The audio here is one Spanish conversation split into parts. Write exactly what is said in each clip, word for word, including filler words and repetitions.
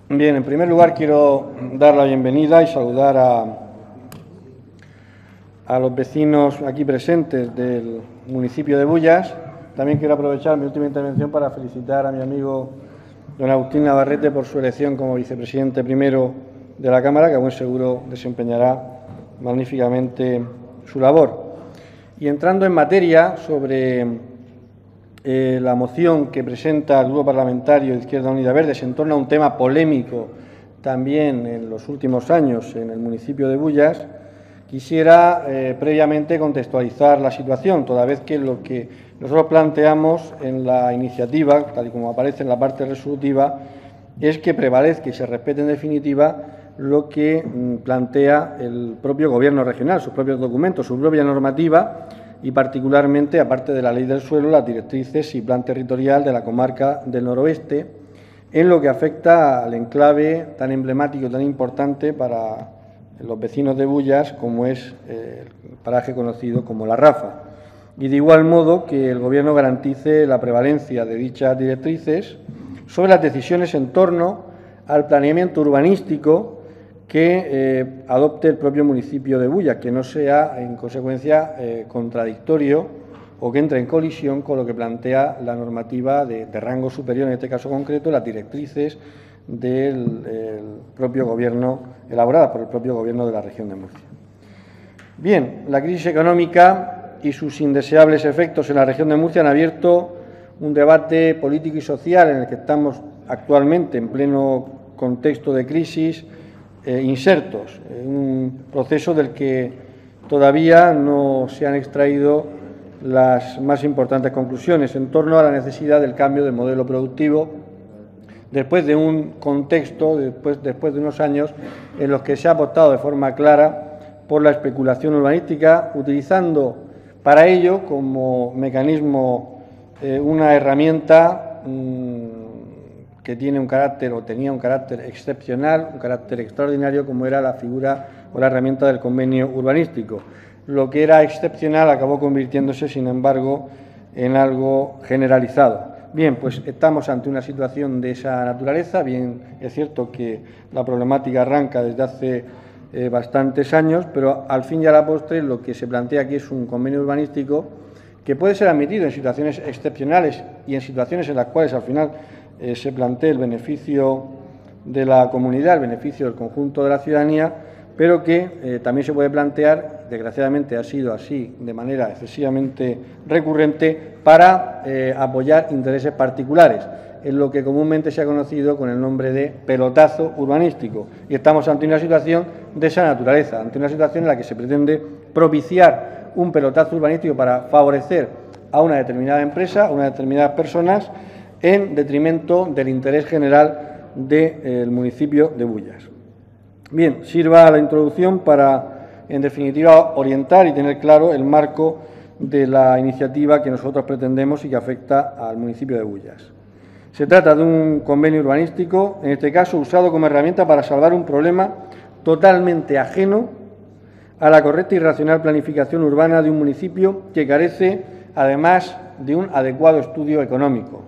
Bien, en primer lugar quiero dar la bienvenida y saludar a, a los vecinos aquí presentes del municipio de Bullas. También quiero aprovechar mi última intervención para felicitar a mi amigo don Agustín Navarrete por su elección como vicepresidente primero de la Cámara, que a buen seguro desempeñará magníficamente su labor. Y entrando en materia sobre eh, la moción que presenta el Grupo Parlamentario de Izquierda Unida Verdes en torno a un tema polémico también en los últimos años en el municipio de Bullas, quisiera eh, previamente contextualizar la situación, toda vez que lo que nosotros planteamos en la iniciativa, tal y como aparece en la parte resolutiva, es que prevalezca y se respete en definitiva lo que mm, plantea el propio Gobierno regional, sus propios documentos, su propia normativa y particularmente, aparte de la Ley del Suelo, las directrices y plan territorial de la comarca del Noroeste, en lo que afecta al enclave tan emblemático, tan importante para los vecinos de Bullas, como es eh, el paraje conocido como La Rafa. Y de igual modo que el Gobierno garantice la prevalencia de dichas directrices sobre las decisiones en torno al planeamiento urbanístico que eh, adopte el propio municipio de Bullas, que no sea, en consecuencia, eh, contradictorio o que entre en colisión con lo que plantea la normativa de, de rango superior, en este caso concreto, las directrices del propio Gobierno, elaboradas por el propio Gobierno de la región de Murcia. Bien, la crisis económica y sus indeseables efectos en la región de Murcia han abierto un debate político y social en el que estamos actualmente en pleno contexto de crisis, eh, insertos, en un proceso del que todavía no se han extraído las más importantes conclusiones en torno a la necesidad del cambio de modelo productivo, después de un contexto, después, después de unos años en los que se ha apostado de forma clara por la especulación urbanística, utilizando para ello como mecanismo eh, una herramienta mmm, que tiene un carácter o tenía un carácter excepcional, un carácter extraordinario, como era la figura o la herramienta del convenio urbanístico. Lo que era excepcional acabó convirtiéndose, sin embargo, en algo generalizado. Bien, pues estamos ante una situación de esa naturaleza. Bien, es cierto que la problemática arranca desde hace eh, bastantes años, pero al fin y a la postre lo que se plantea aquí es un convenio urbanístico que puede ser admitido en situaciones excepcionales y en situaciones en las cuales al final eh, se plantea el beneficio de la comunidad, el beneficio del conjunto de la ciudadanía, pero que eh, también se puede plantear, desgraciadamente ha sido así de manera excesivamente recurrente, para eh, apoyar intereses particulares, en lo que comúnmente se ha conocido con el nombre de pelotazo urbanístico. Y estamos ante una situación de esa naturaleza, ante una situación en la que se pretende propiciar un pelotazo urbanístico para favorecer a una determinada empresa, a unas determinadas personas, en detrimento del interés general del eh, municipio de Bullas. Bien, sirva la introducción para, en definitiva, orientar y tener claro el marco de la iniciativa que nosotros pretendemos y que afecta al municipio de Bullas. Se trata de un convenio urbanístico, en este caso usado como herramienta para salvar un problema totalmente ajeno a la correcta y racional planificación urbana de un municipio que carece, además, de un adecuado estudio económico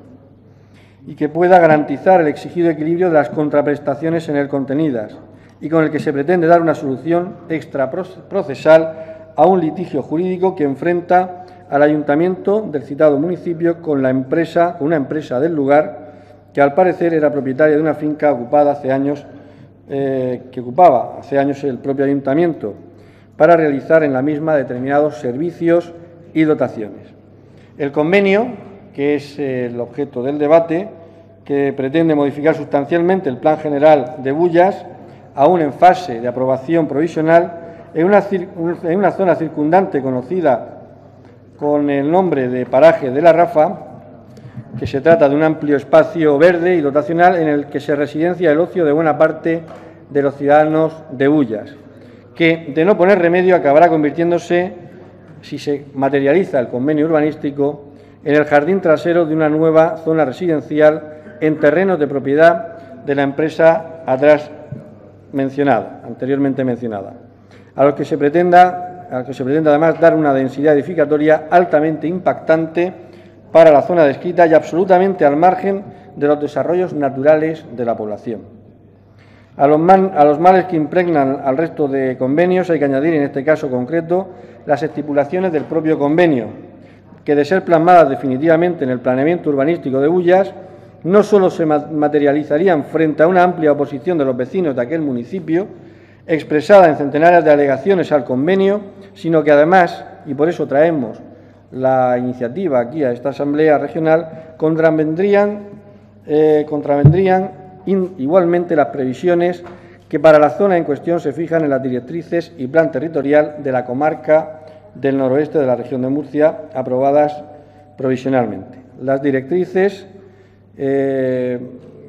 y que pueda garantizar el exigido equilibrio de las contraprestaciones en él contenidas, y con el que se pretende dar una solución extraprocesal a un litigio jurídico que enfrenta al ayuntamiento del citado municipio con la empresa, con una empresa del lugar que al parecer era propietaria de una finca ocupada hace años, eh, que ocupaba hace años el propio ayuntamiento para realizar en la misma determinados servicios y dotaciones. El convenio, que es el objeto del debate, que pretende modificar sustancialmente el Plan General de Bullas, aún en fase de aprobación provisional, en una, en una zona circundante conocida con el nombre de paraje de La Rafa, que se trata de un amplio espacio verde y dotacional en el que se residencia el ocio de buena parte de los ciudadanos de Bullas, que, de no poner remedio, acabará convirtiéndose, si se materializa el convenio urbanístico, en el jardín trasero de una nueva zona residencial en terrenos de propiedad de la empresa atrás mencionada, anteriormente mencionada, a los que se pretenda, a los que se pretende además dar una densidad edificatoria altamente impactante para la zona descrita y absolutamente al margen de los desarrollos naturales de la población. A los, man, a los males que impregnan al resto de convenios hay que añadir, en este caso concreto, las estipulaciones del propio convenio, que de ser plasmadas definitivamente en el planeamiento urbanístico de Bullas, no solo se materializarían frente a una amplia oposición de los vecinos de aquel municipio, expresada en centenares de alegaciones al convenio, sino que además, y por eso traemos la iniciativa aquí a esta Asamblea Regional, contravendrían, eh, contravendrían in, igualmente las previsiones que para la zona en cuestión se fijan en las directrices y plan territorial de la comarca del noroeste de la región de Murcia, aprobadas provisionalmente. Las directrices eh,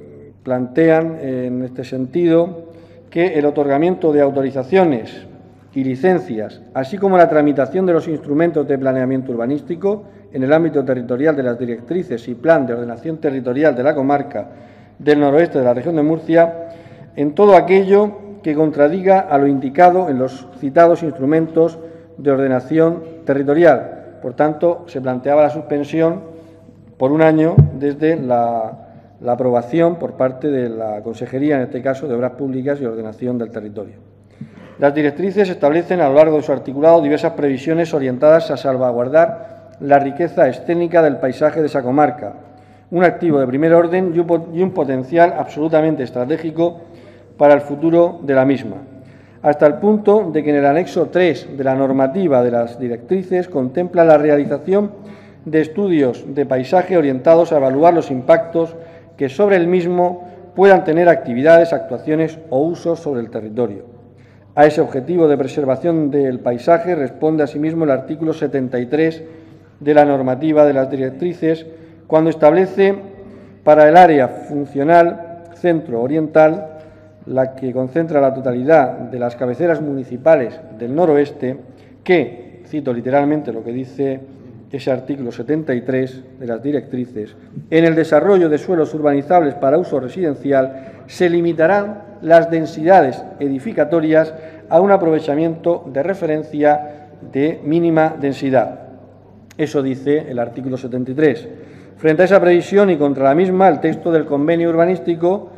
plantean en este sentido que el otorgamiento de autorizaciones y licencias, así como la tramitación de los instrumentos de planeamiento urbanístico en el ámbito territorial de las directrices y plan de ordenación territorial de la comarca del noroeste de la región de Murcia, en todo aquello que contradiga a lo indicado en los citados instrumentos de ordenación territorial. Por tanto, se planteaba la suspensión por un año desde la, la aprobación por parte de la Consejería, en este caso, de Obras Públicas y Ordenación del Territorio. Las directrices establecen a lo largo de su articulado diversas previsiones orientadas a salvaguardar la riqueza escénica del paisaje de esa comarca, un activo de primer orden y un potencial absolutamente estratégico para el futuro de la misma, hasta el punto de que en el anexo tres de la normativa de las directrices contempla la realización de estudios de paisaje orientados a evaluar los impactos que sobre el mismo puedan tener actividades, actuaciones o usos sobre el territorio. A ese objetivo de preservación del paisaje responde asimismo el artículo setenta y tres de la normativa de las directrices, cuando establece para el área funcional centro-oriental, la que concentra la totalidad de las cabeceras municipales del noroeste, que, cito literalmente lo que dice ese artículo setenta y tres de las directrices, en el desarrollo de suelos urbanizables para uso residencial se limitarán las densidades edificatorias a un aprovechamiento de referencia de mínima densidad. Eso dice el artículo setenta y tres. Frente a esa previsión y contra la misma, el texto del convenio urbanístico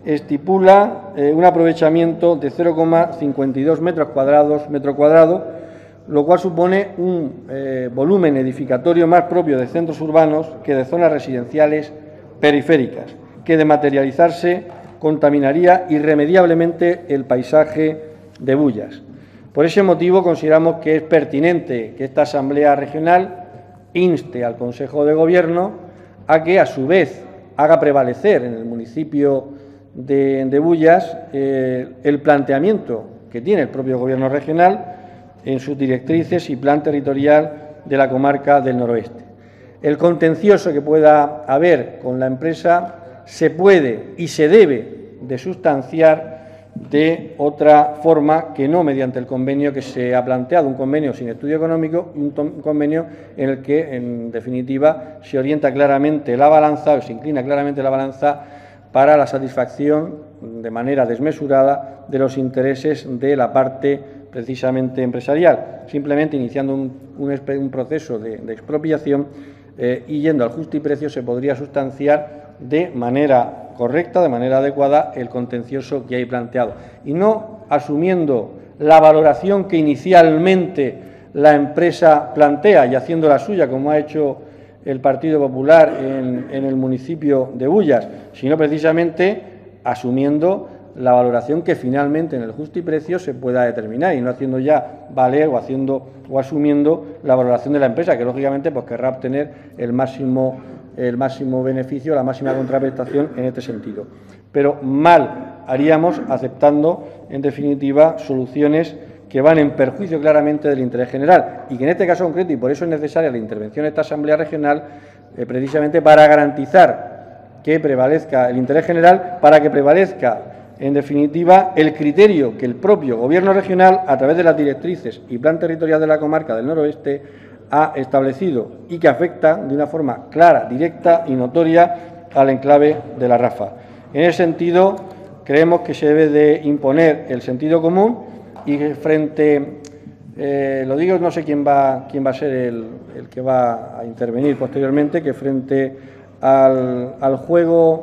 estipula eh, un aprovechamiento de cero coma cincuenta y dos metros cuadrados metro cuadrado, lo cual supone un eh, volumen edificatorio más propio de centros urbanos que de zonas residenciales periféricas, que de materializarse contaminaría irremediablemente el paisaje de Bullas. Por ese motivo consideramos que es pertinente que esta Asamblea Regional inste al Consejo de Gobierno a que, a su vez, haga prevalecer en el municipio de, de Bullas eh, el planteamiento que tiene el propio Gobierno regional en sus directrices y plan territorial de la comarca del noroeste. El contencioso que pueda haber con la empresa se puede y se debe de sustanciar de otra forma que no mediante el convenio que se ha planteado, un convenio sin estudio económico, un convenio en el que, en definitiva, se orienta claramente la balanza o se inclina claramente la balanza para la satisfacción de manera desmesurada de los intereses de la parte precisamente empresarial, simplemente iniciando un, un, un proceso de, de expropiación eh, y yendo al justiprecio se podría sustanciar de manera correcta, de manera adecuada, el contencioso que hay planteado. Y no asumiendo la valoración que inicialmente la empresa plantea y haciendo la suya, como ha hecho el Partido Popular en, en el municipio de Bullas, sino precisamente asumiendo la valoración que finalmente en el justiprecio se pueda determinar y no haciendo ya valer o haciendo o asumiendo la valoración de la empresa, que lógicamente pues querrá obtener el máximo el máximo beneficio, la máxima contraprestación en este sentido. Pero mal haríamos aceptando, en definitiva, soluciones que van en perjuicio claramente del interés general y que en este caso concreto, y por eso es necesaria la intervención de esta Asamblea Regional, eh, precisamente para garantizar que prevalezca el interés general, para que prevalezca, en definitiva, el criterio que el propio Gobierno regional, a través de las directrices y plan territorial de la comarca del noroeste, ha establecido y que afecta de una forma clara, directa y notoria al enclave de la Rafa. En ese sentido, creemos que se debe de imponer el sentido común y que frente, eh, lo digo, no sé quién va, quién va a ser el, el que va a intervenir posteriormente, que frente al, al juego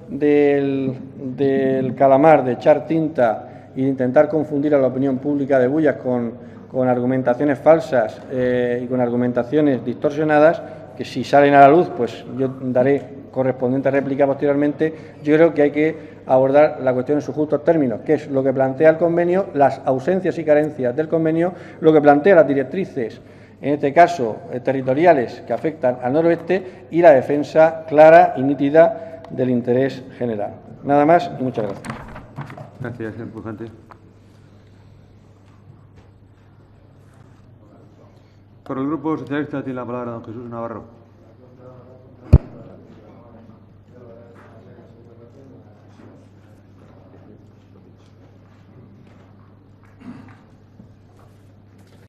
del, del calamar, de echar tinta y de intentar confundir a la opinión pública de Bullas con, con argumentaciones falsas eh, y con argumentaciones distorsionadas, que si salen a la luz, pues yo daré correspondiente réplica posteriormente. Yo creo que hay que abordar la cuestión en sus justos términos, que es lo que plantea el convenio, las ausencias y carencias del convenio, lo que plantea las directrices, en este caso eh, territoriales, que afectan al noroeste, y la defensa clara y nítida del interés general. Nada más y muchas gracias. Gracias, señor Pujante. Por el Grupo Socialista tiene la palabra don Jesús Navarro.